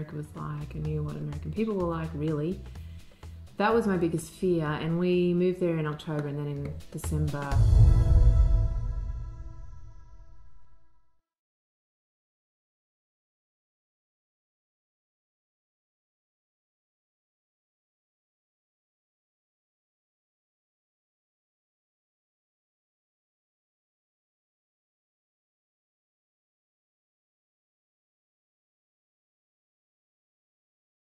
America was like. I knew what American people were like, really. That was my biggest fear, and we moved there in October, and then in December